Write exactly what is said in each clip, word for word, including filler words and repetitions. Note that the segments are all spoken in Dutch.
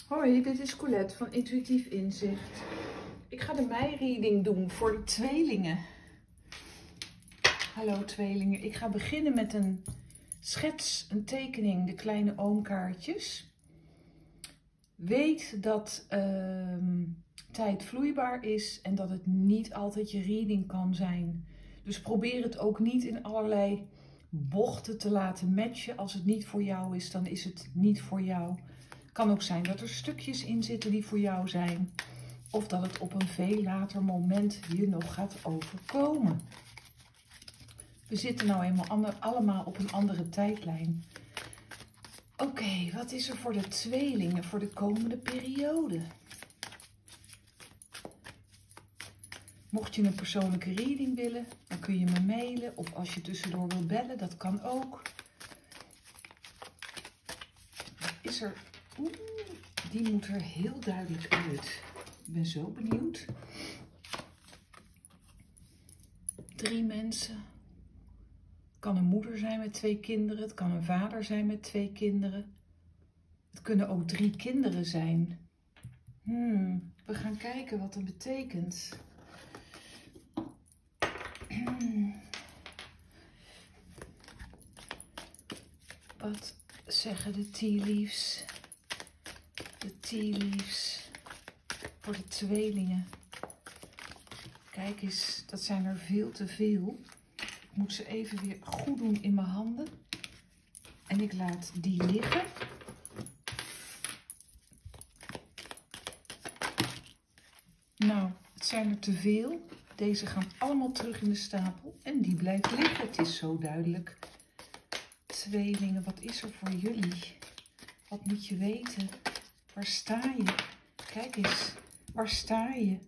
Hoi, dit is Colette van Intuïtief Inzicht. Ik ga de mei-reading doen voor de tweelingen. Hallo tweelingen. Ik ga beginnen met een schets, een tekening, de kleine oomkaartjes. Weet dat uh, tijd vloeibaar is en dat het niet altijd je reading kan zijn. Dus probeer het ook niet in allerlei bochten te laten matchen. Als het niet voor jou is, dan is het niet voor jou. Kan ook zijn dat er stukjes in zitten die voor jou zijn. Of dat het op een veel later moment je nog gaat overkomen. We zitten nou eenmaal ander, allemaal op een andere tijdlijn. Oké, okay, wat is er voor de tweelingen voor de komende periode? Mocht je een persoonlijke reading willen, dan kun je me mailen. Of als je tussendoor wil bellen, dat kan ook. Wat is er? Oeh, die moet er heel duidelijk uit. Ik ben zo benieuwd. Drie mensen. Het kan een moeder zijn met twee kinderen. Het kan een vader zijn met twee kinderen. Het kunnen ook drie kinderen zijn. Hmm, we gaan kijken wat dat betekent. Wat zeggen de tea leaves? De tea leaves voor de tweelingen. Kijk eens, dat zijn er veel te veel. Ik moet ze even weer goed doen in mijn handen. En ik laat die liggen. Nou, het zijn er te veel. Deze gaan allemaal terug in de stapel. En die blijft liggen. Het is zo duidelijk. Tweelingen, wat is er voor jullie? Wat moet je weten? Waar sta je? Kijk eens, waar sta je?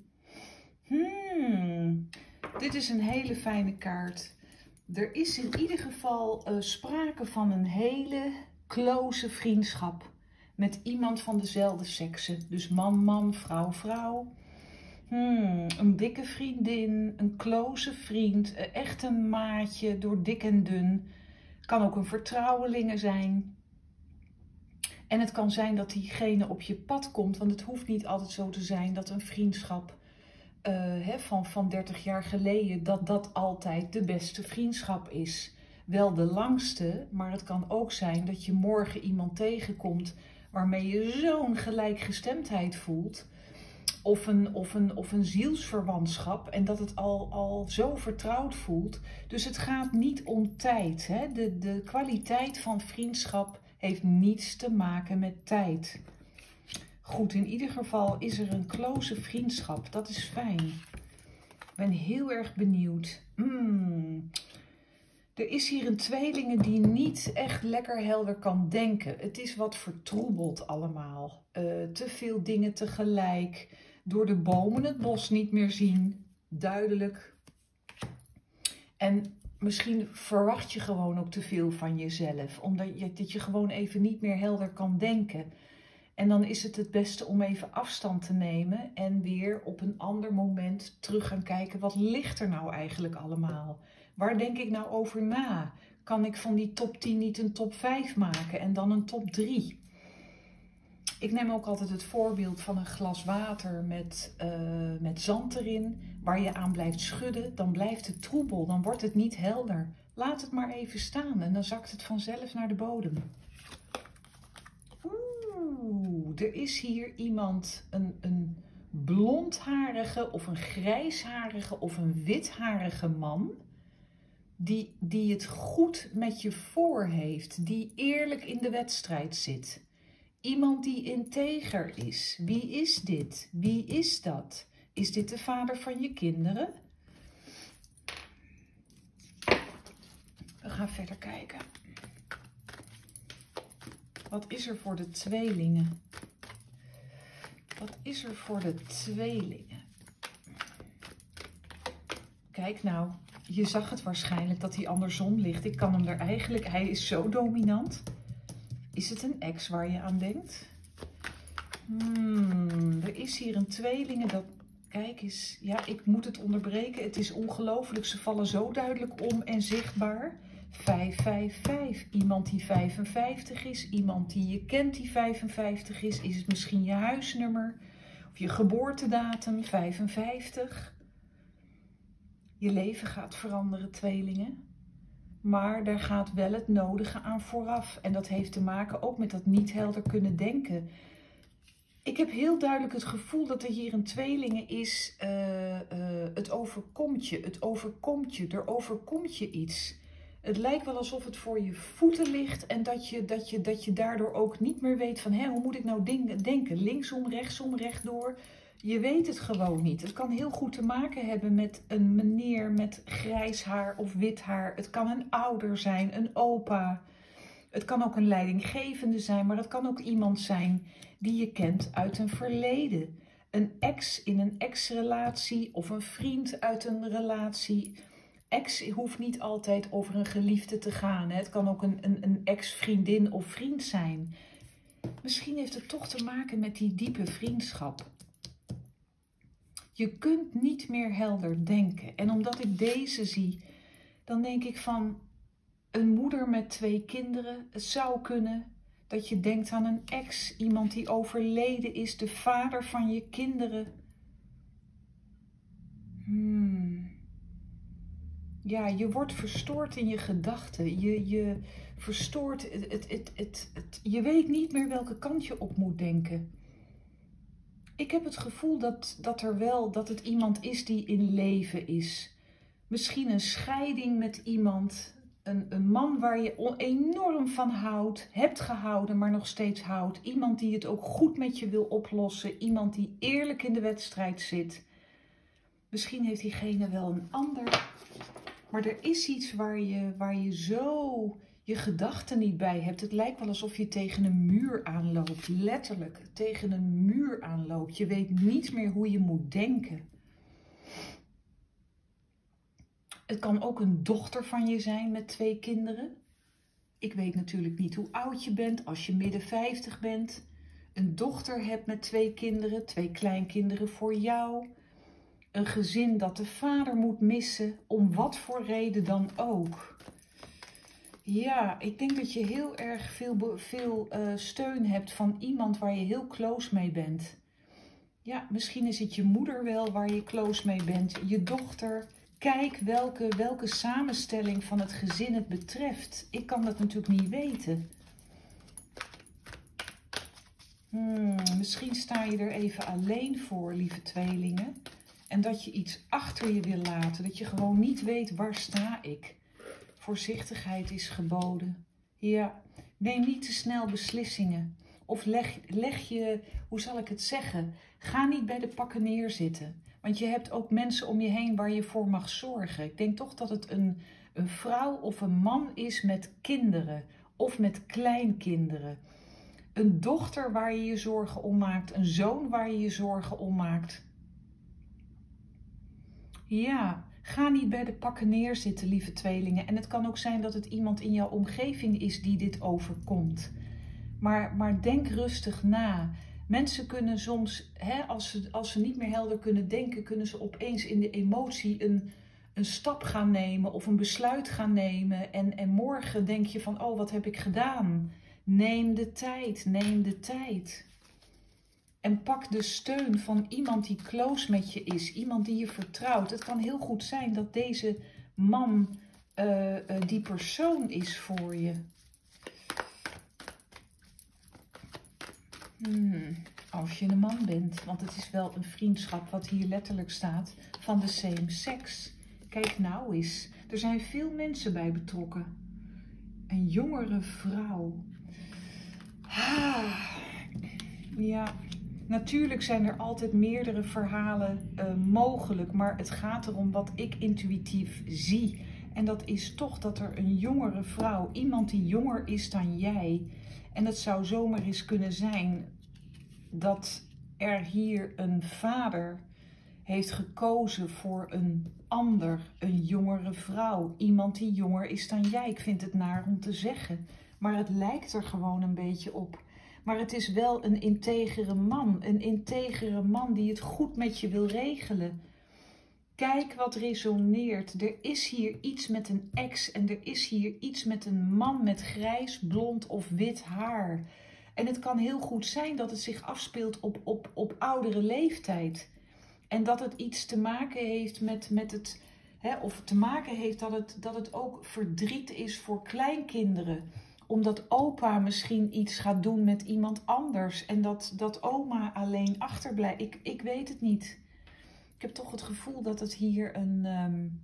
Hmm, dit is een hele fijne kaart. Er is in ieder geval uh, sprake van een hele close vriendschap met iemand van dezelfde sekse. Dus man, man, vrouw, vrouw. Hmm, een dikke vriendin, een close vriend, echt een maatje door dik en dun. Kan ook een vertrouwelinge zijn. En het kan zijn dat diegene op je pad komt, want het hoeft niet altijd zo te zijn dat een vriendschap uh, hè, van, van dertig jaar geleden, dat dat altijd de beste vriendschap is. Wel de langste, maar het kan ook zijn dat je morgen iemand tegenkomt waarmee je zo'n gelijkgestemdheid voelt. Of een, of, een, of een zielsverwantschap en dat het al, al zo vertrouwd voelt. Dus het gaat niet om tijd. Hè? De, de kwaliteit van vriendschap heeft niets te maken met tijd. Goed, in ieder geval is er een close vriendschap. Dat is fijn. Ik ben heel erg benieuwd. Mm. Er is hier een tweelinge die niet echt lekker helder kan denken. Het is wat vertroebeld allemaal. Uh, te veel dingen tegelijk. Door de bomen het bos niet meer zien. Duidelijk. En misschien verwacht je gewoon ook te veel van jezelf. Omdat je, dat je gewoon even niet meer helder kan denken. En dan is het het beste om even afstand te nemen. En weer op een ander moment terug gaan kijken. Wat ligt er nou eigenlijk allemaal? Waar denk ik nou over na? Kan ik van die top tien niet een top vijf maken en dan een top drie? Ik neem ook altijd het voorbeeld van een glas water met, uh, met zand erin. Waar je aan blijft schudden, dan blijft het troebel. Dan wordt het niet helder. Laat het maar even staan en dan zakt het vanzelf naar de bodem. Oeh, er is hier iemand, een, een blondharige of een grijsharige of een witharige man. Die, die het goed met je voor heeft, die eerlijk in de wedstrijd zit. Iemand die integer is. Wie is dit? Wie is dat? Is dit de vader van je kinderen? We gaan verder kijken. Wat is er voor de tweelingen? Wat is er voor de tweelingen? Kijk nou. Je zag het waarschijnlijk dat hij andersom ligt. Ik kan hem er eigenlijk... Hij is zo dominant. Is het een ex waar je aan denkt? Hmm, er is hier een tweelinge dat... Kijk eens. Ja, ik moet het onderbreken. Het is ongelooflijk. Ze vallen zo duidelijk om en zichtbaar. vijf vijf vijf. Iemand die vijfenvijftig is. Iemand die je kent die vijfenvijftig is. Is het misschien je huisnummer? Of je geboortedatum vijfenvijftig? Je leven gaat veranderen, tweelingen. Maar daar gaat wel het nodige aan vooraf. En dat heeft te maken ook met dat niet helder kunnen denken. Ik heb heel duidelijk het gevoel dat er hier een tweelingen is. Uh, uh, het overkomt je, het overkomt je, er overkomt je iets. Het lijkt wel alsof het voor je voeten ligt. En dat je, dat je, dat je daardoor ook niet meer weet van, hé, hoe moet ik nou denken? Linksom, rechtsom, rechtdoor. Je weet het gewoon niet. Het kan heel goed te maken hebben met een meneer met grijs haar of wit haar. Het kan een ouder zijn, een opa. Het kan ook een leidinggevende zijn, maar het kan ook iemand zijn die je kent uit een verleden. Een ex in een ex-relatie of een vriend uit een relatie. Ex hoeft niet altijd over een geliefde te gaan. Hè? Het kan ook een, een, een ex-vriendin of vriend zijn. Misschien heeft het toch te maken met die diepe vriendschap. Je kunt niet meer helder denken. En omdat ik deze zie, dan denk ik van een moeder met twee kinderen. Het zou kunnen dat je denkt aan een ex, iemand die overleden is, de vader van je kinderen. Hmm. Ja, je wordt verstoord in je gedachten. Je, je verstoort, het, het, het, het, het, je weet niet meer welke kant je op moet denken. Ik heb het gevoel dat, dat er wel, dat het iemand is die in leven is. Misschien een scheiding met iemand. Een, een man waar je enorm van houdt, hebt gehouden, maar nog steeds houdt. Iemand die het ook goed met je wil oplossen. Iemand die eerlijk in de wedstrijd zit. Misschien heeft diegene wel een ander. Maar er is iets waar je, waar je zo je gedachten niet bij hebt. Het lijkt wel alsof je tegen een muur aanloopt. Letterlijk tegen een muur aanloopt. Je weet niet meer hoe je moet denken. Het kan ook een dochter van je zijn met twee kinderen. Ik weet natuurlijk niet hoe oud je bent als je midden vijftig bent. Een dochter hebt met twee kinderen, twee kleinkinderen voor jou. Een gezin dat de vader moet missen, om wat voor reden dan ook. Ja, ik denk dat je heel erg veel, veel uh, steun hebt van iemand waar je heel close mee bent. Ja, misschien is het je moeder wel waar je close mee bent, je dochter. Kijk welke, welke samenstelling van het gezin het betreft. Ik kan dat natuurlijk niet weten. Hmm, misschien sta je er even alleen voor, lieve tweelingen. En dat je iets achter je wil laten. Dat je gewoon niet weet, waar sta ik? Voorzichtigheid is geboden. Ja, neem niet te snel beslissingen. Of leg, leg je, hoe zal ik het zeggen? Ga niet bij de pakken neerzitten. Want je hebt ook mensen om je heen waar je voor mag zorgen. Ik denk toch dat het een, een vrouw of een man is met kinderen. Of met kleinkinderen. Een dochter waar je je zorgen om maakt. Een zoon waar je je zorgen om maakt. Ja, ga niet bij de pakken neerzitten, lieve tweelingen. En het kan ook zijn dat het iemand in jouw omgeving is die dit overkomt. Maar, maar denk rustig na. Mensen kunnen soms, hè, als, ze, als ze niet meer helder kunnen denken, kunnen ze opeens in de emotie een, een stap gaan nemen of een besluit gaan nemen. En, en morgen denk je van, oh, wat heb ik gedaan? Neem de tijd, neem de tijd. En pak de steun van iemand die close met je is. Iemand die je vertrouwt. Het kan heel goed zijn dat deze man uh, uh, die persoon is voor je. Hmm, als je een man bent. Want het is wel een vriendschap wat hier letterlijk staat. Van de same sex. Kijk nou eens. Er zijn veel mensen bij betrokken. Een jongere vrouw. Ah, ja... Natuurlijk zijn er altijd meerdere verhalen uh, mogelijk, maar het gaat erom wat ik intuïtief zie. En dat is toch dat er een jongere vrouw, iemand die jonger is dan jij. En het zou zomaar eens kunnen zijn dat er hier een vader heeft gekozen voor een ander, een jongere vrouw. Iemand die jonger is dan jij. Ik vind het naar om te zeggen, maar het lijkt er gewoon een beetje op. Maar het is wel een integere man. Een integere man die het goed met je wil regelen. Kijk wat resoneert. Er is hier iets met een ex en er is hier iets met een man met grijs, blond of wit haar. En het kan heel goed zijn dat het zich afspeelt op, op, op oudere leeftijd. En dat het iets te maken heeft met, met het, hè, of te maken heeft dat het, dat het ook verdriet is voor kleinkinderen. Omdat opa misschien iets gaat doen met iemand anders en dat, dat oma alleen achterblijft. Ik, ik weet het niet. Ik heb toch het gevoel dat het hier een, um,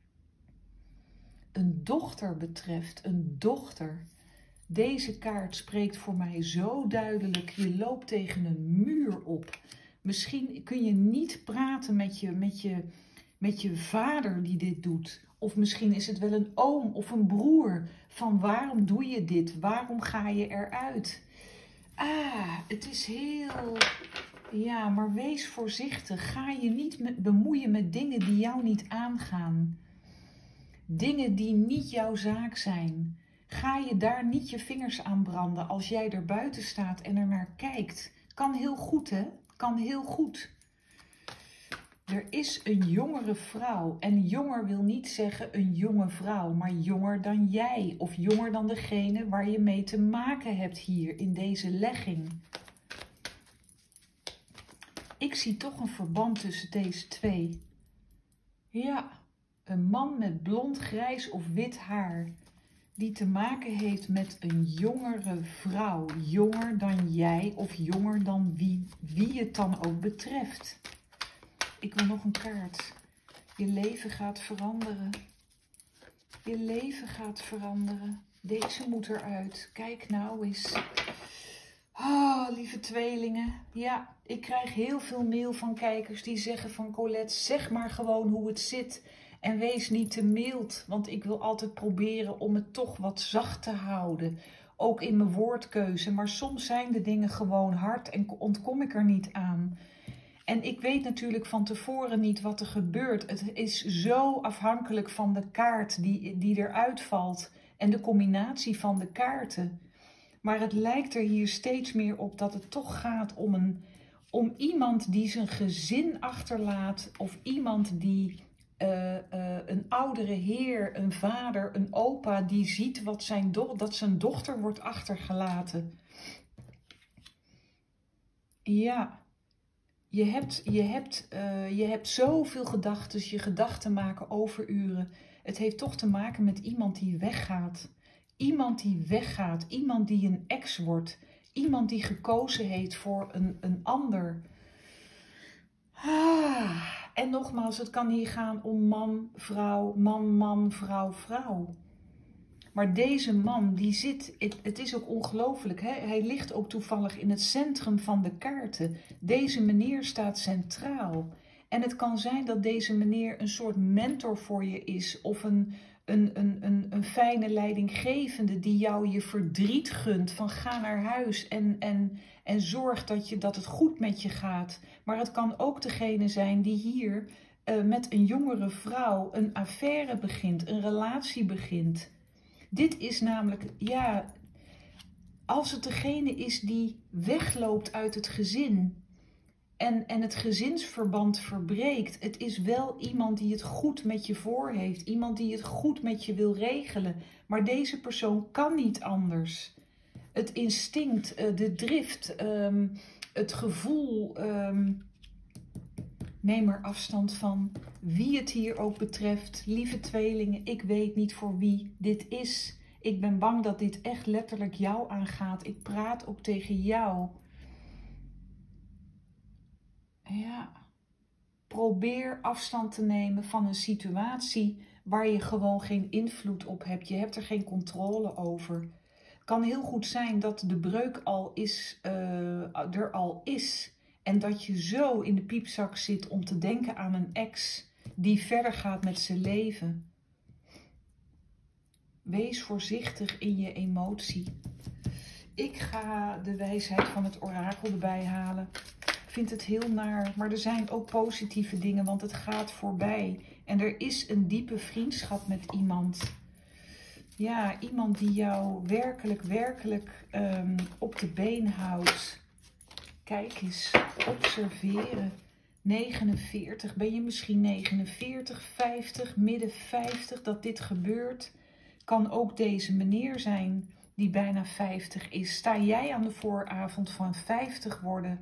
een dochter betreft. Een dochter. Deze kaart spreekt voor mij zo duidelijk. Je loopt tegen een muur op. Misschien kun je niet praten met je, met je, met je vader die dit doet. Of misschien is het wel een oom of een broer. Van waarom doe je dit? Waarom ga je eruit? Ah, het is heel... Ja, maar wees voorzichtig. Ga je niet met, bemoeien met dingen die jou niet aangaan. Dingen die niet jouw zaak zijn. Ga je daar niet je vingers aan branden als jij er buiten staat en er naar kijkt. Kan heel goed, hè? Kan heel goed. Er is een jongere vrouw. En jonger wil niet zeggen een jonge vrouw, maar jonger dan jij. Of jonger dan degene waar je mee te maken hebt hier in deze legging. Ik zie toch een verband tussen deze twee. Ja, een man met blond, grijs of wit haar. Die te maken heeft met een jongere vrouw. Jonger dan jij of jonger dan wie, wie het dan ook betreft. Ik wil nog een kaart. Je leven gaat veranderen. Je leven gaat veranderen. Deze moet eruit. Kijk nou eens. Oh, lieve tweelingen. Ja, ik krijg heel veel mail van kijkers die zeggen van Colette, zeg maar gewoon hoe het zit. En wees niet te mild, want ik wil altijd proberen om het toch wat zacht te houden. Ook in mijn woordkeuze. Maar soms zijn de dingen gewoon hard en ontkom ik er niet aan. En ik weet natuurlijk van tevoren niet wat er gebeurt. Het is zo afhankelijk van de kaart die, die eruit valt en de combinatie van de kaarten. Maar het lijkt er hier steeds meer op dat het toch gaat om, een, om iemand die zijn gezin achterlaat. Of iemand die uh, uh, een oudere heer, een vader, een opa die ziet wat zijn do- dat zijn dochter wordt achtergelaten. Ja, je hebt, je hebt, uh, je hebt zoveel gedachten, je gedachten maken overuren. Het heeft toch te maken met iemand die weggaat. Iemand die weggaat, iemand die een ex wordt, iemand die gekozen heeft voor een, een ander. Ah, en nogmaals, het kan hier gaan om man, vrouw, man, man, vrouw, vrouw. Maar deze man, die zit, het, het is ook ongelooflijk, hè? Hij ligt ook toevallig in het centrum van de kaarten. Deze meneer staat centraal. En het kan zijn dat deze meneer een soort mentor voor je is of een... Een, een, een, een fijne leidinggevende die jou je verdriet gunt van ga naar huis en, en, en zorg dat, je, dat het goed met je gaat. Maar het kan ook degene zijn die hier uh, met een jongere vrouw een affaire begint, een relatie begint. Dit is namelijk, ja, als het degene is die wegloopt uit het gezin... En, en het gezinsverband verbreekt. Het is wel iemand die het goed met je voor heeft. Iemand die het goed met je wil regelen. Maar deze persoon kan niet anders. Het instinct, de drift, het gevoel. Neem er afstand van. Wie het hier ook betreft. Lieve tweelingen, ik weet niet voor wie dit is. Ik ben bang dat dit echt letterlijk jou aangaat. Ik praat ook tegen jou. Ja, probeer afstand te nemen van een situatie waar je gewoon geen invloed op hebt. Je hebt er geen controle over. Het kan heel goed zijn dat de breuk al is, uh, er al is. En dat je zo in de piepzak zit om te denken aan een ex die verder gaat met zijn leven. Wees voorzichtig in je emotie. Ik ga de wijsheid van het orakel erbij halen. Ik vind het heel naar, maar er zijn ook positieve dingen, want het gaat voorbij. En er is een diepe vriendschap met iemand. Ja, iemand die jou werkelijk, werkelijk um, op de been houdt. Kijk eens, observeren. negenenveertig, ben je misschien negenenveertig, vijftig, midden vijftig dat dit gebeurt. Kan ook deze meneer zijn die bijna vijftig is. Sta jij aan de vooravond van vijftig worden?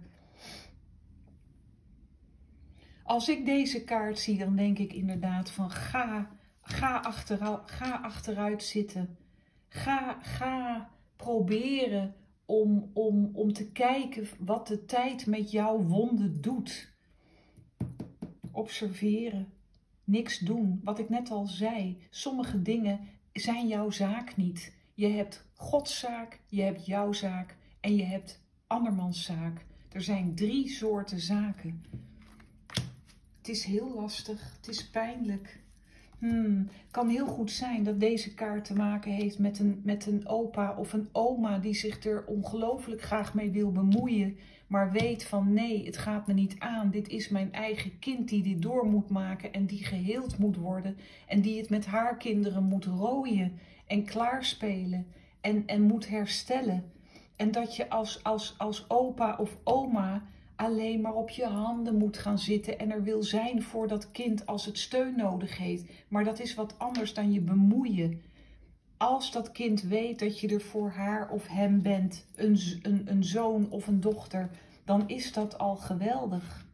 Als ik deze kaart zie, dan denk ik inderdaad van ga, ga, achteruit, ga achteruit zitten. Ga, ga proberen om, om, om te kijken wat de tijd met jouw wonden doet. Observeren. Niks doen. Wat ik net al zei, sommige dingen zijn jouw zaak niet. Je hebt Gods zaak, je hebt jouw zaak en je hebt andermans zaak. Er zijn drie soorten zaken. Het is heel lastig, het is pijnlijk. Hmm, kan heel goed zijn dat deze kaart te maken heeft met een, met een opa of een oma die zich er ongelooflijk graag mee wil bemoeien, maar weet van nee, het gaat me niet aan. Dit is mijn eigen kind die dit door moet maken en die geheeld moet worden en die het met haar kinderen moet rooien en klaarspelen en, en moet herstellen. En dat je als, als, als opa of oma alleen maar op je handen moet gaan zitten en er wil zijn voor dat kind als het steun nodig heeft. Maar dat is wat anders dan je bemoeien. Als dat kind weet dat je er voor haar of hem bent, een, een, een zoon of een dochter, dan is dat al geweldig.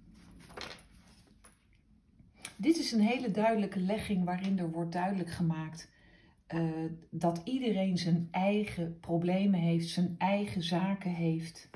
Dit is een hele duidelijke legging waarin er wordt duidelijk gemaakt uh, dat iedereen zijn eigen problemen heeft, zijn eigen zaken heeft.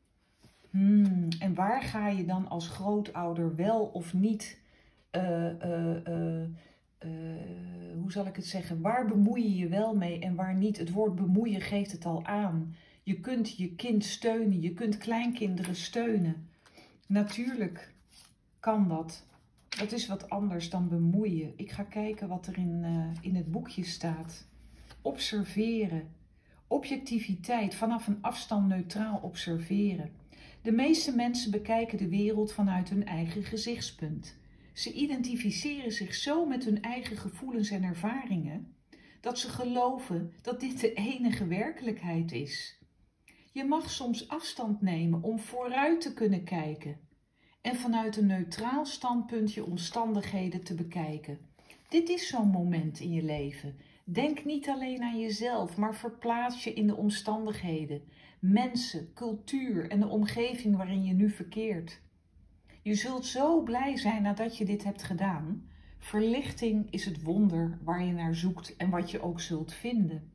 Hmm, en waar ga je dan als grootouder wel of niet, uh, uh, uh, uh, hoe zal ik het zeggen, waar bemoei je je wel mee en waar niet? Het woord bemoeien geeft het al aan. Je kunt je kind steunen, je kunt kleinkinderen steunen. Natuurlijk kan dat. Dat is wat anders dan bemoeien. Ik ga kijken wat er in, uh, in het boekje staat. Observeren. Objectiviteit, vanaf een afstand neutraal observeren. De meeste mensen bekijken de wereld vanuit hun eigen gezichtspunt. Ze identificeren zich zo met hun eigen gevoelens en ervaringen dat ze geloven dat dit de enige werkelijkheid is. Je mag soms afstand nemen om vooruit te kunnen kijken en vanuit een neutraal standpunt je omstandigheden te bekijken. Dit is zo'n moment in je leven. Denk niet alleen aan jezelf, maar verplaats je in de omstandigheden, mensen, cultuur en de omgeving waarin je nu verkeert. Je zult zo blij zijn nadat je dit hebt gedaan. Verlichting is het wonder waar je naar zoekt en wat je ook zult vinden.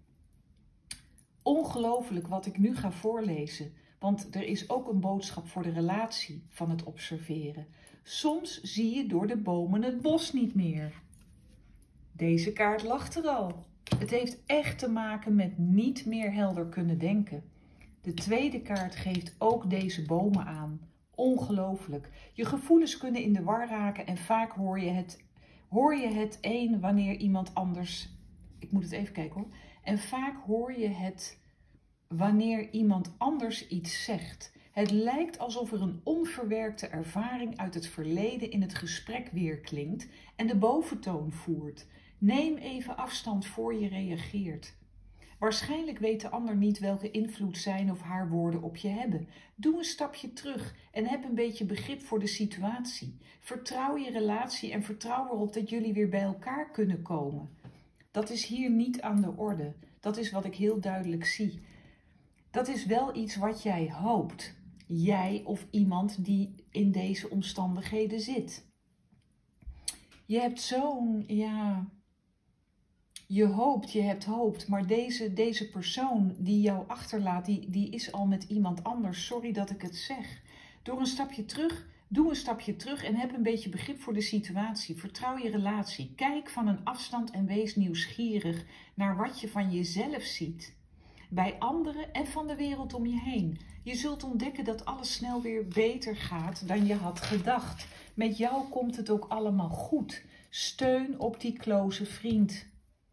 Ongelooflijk wat ik nu ga voorlezen, want er is ook een boodschap voor de relatie van het observeren. Soms zie je door de bomen het bos niet meer. Deze kaart lacht er al. Het heeft echt te maken met niet meer helder kunnen denken. De tweede kaart geeft ook deze bomen aan. Ongelooflijk. Je gevoelens kunnen in de war raken en vaak hoor je het, hoor je het een wanneer iemand anders... Ik moet het even kijken hoor. En vaak hoor je het wanneer iemand anders iets zegt. Het lijkt alsof er een onverwerkte ervaring uit het verleden in het gesprek weerklinkt en de boventoon voert. Neem even afstand voor je reageert. Waarschijnlijk weet de ander niet welke invloed zijn of haar woorden op je hebben. Doe een stapje terug en heb een beetje begrip voor de situatie. Vertrouw je relatie en vertrouw erop dat jullie weer bij elkaar kunnen komen. Dat is hier niet aan de orde. Dat is wat ik heel duidelijk zie. Dat is wel iets wat jij hoopt. Jij of iemand die in deze omstandigheden zit. Je hebt zo'n, ja... Je hoopt, je hebt hoopt, maar deze, deze persoon die jou achterlaat, die, die is al met iemand anders. Sorry dat ik het zeg. Door een stapje terug, doe een stapje terug en heb een beetje begrip voor de situatie. Vertrouw je relatie. Kijk van een afstand en wees nieuwsgierig naar wat je van jezelf ziet. Bij anderen en van de wereld om je heen. Je zult ontdekken dat alles snel weer beter gaat dan je had gedacht. Met jou komt het ook allemaal goed. Steun op die close vriend.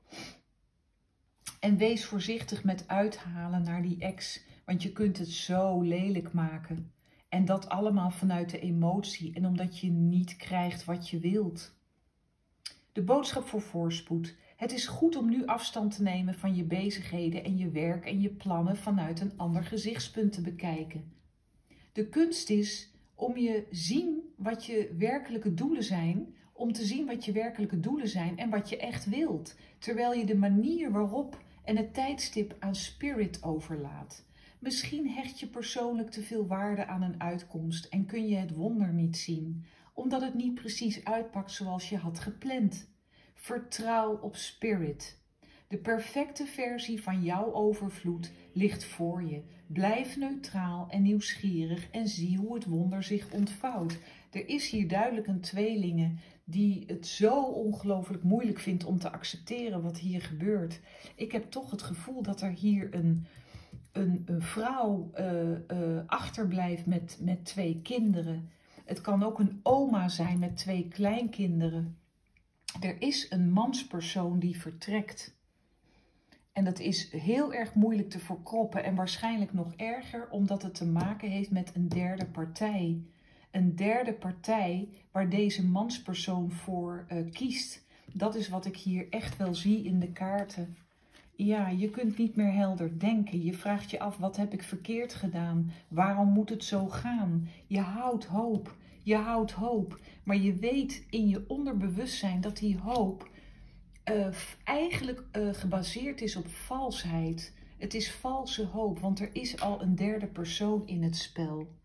En wees voorzichtig met uithalen naar die ex, want je kunt het zo lelijk maken. En dat allemaal vanuit de emotie en omdat je niet krijgt wat je wilt. De boodschap voor voorspoed. Het is goed om nu afstand te nemen van je bezigheden en je werk en je plannen vanuit een ander gezichtspunt te bekijken. De kunst is om je zien wat je werkelijke doelen zijn, om te zien wat je werkelijke doelen zijn en wat je echt wilt, terwijl je de manier waarop en het tijdstip aan spirit overlaat. Misschien hecht je persoonlijk te veel waarde aan een uitkomst en kun je het wonder niet zien, omdat het niet precies uitpakt zoals je had gepland. Vertrouw op spirit. De perfecte versie van jouw overvloed ligt voor je. Blijf neutraal en nieuwsgierig en zie hoe het wonder zich ontvouwt. Er is hier duidelijk een tweelinge die het zo ongelooflijk moeilijk vindt om te accepteren wat hier gebeurt. Ik heb toch het gevoel dat er hier een, een, een vrouw uh, uh, achterblijft met, met twee kinderen. Het kan ook een oma zijn met twee kleinkinderen. Er is een manspersoon die vertrekt. En dat is heel erg moeilijk te verkroppen en waarschijnlijk nog erger omdat het te maken heeft met een derde partij. Een derde partij waar deze manspersoon voor uh, kiest. Dat is wat ik hier echt wel zie in de kaarten. Ja, je kunt niet meer helder denken. Je vraagt je af, wat heb ik verkeerd gedaan? Waarom moet het zo gaan? Je houdt hoop. Je houdt hoop. Maar je weet in je onderbewustzijn dat die hoop uh, eigenlijk uh, gebaseerd is op valsheid. Het is valse hoop, want er is al een derde persoon in het spel.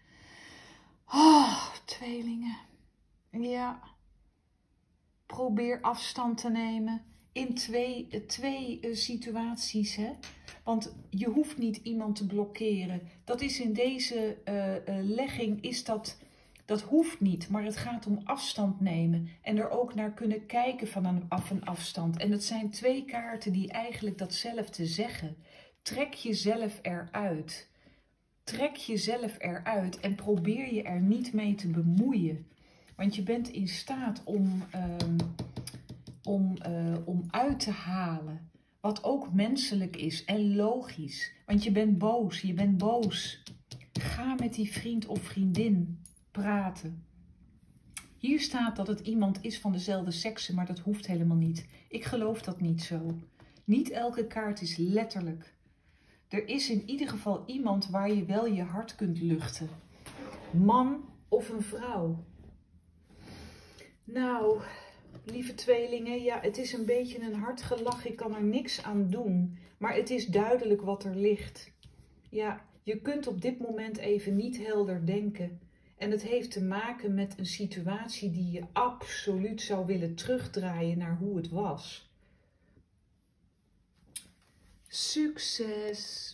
Oh, tweelingen. Ja. Probeer afstand te nemen in twee, twee uh, situaties. Hè? Want je hoeft niet iemand te blokkeren. Dat is in deze uh, uh, legging, is dat, dat hoeft niet. Maar het gaat om afstand nemen. En er ook naar kunnen kijken van een, af een afstand. En het zijn twee kaarten die eigenlijk datzelfde zeggen. Trek jezelf eruit. Trek jezelf eruit en probeer je er niet mee te bemoeien. Want je bent in staat om, um, om, uh, om uit te halen. Wat ook menselijk is en logisch. Want je bent boos, je bent boos. Ga met die vriend of vriendin praten. Hier staat dat het iemand is van dezelfde sekse, maar dat hoeft helemaal niet. Ik geloof dat niet zo. Niet elke kaart is letterlijk. Er is in ieder geval iemand waar je wel je hart kunt luchten. Man of een vrouw. Nou, lieve tweelingen, ja, het is een beetje een hard gelach. Ik kan er niks aan doen. Maar het is duidelijk wat er ligt. Ja, je kunt op dit moment even niet helder denken. En het heeft te maken met een situatie die je absoluut zou willen terugdraaien naar hoe het was. Succes!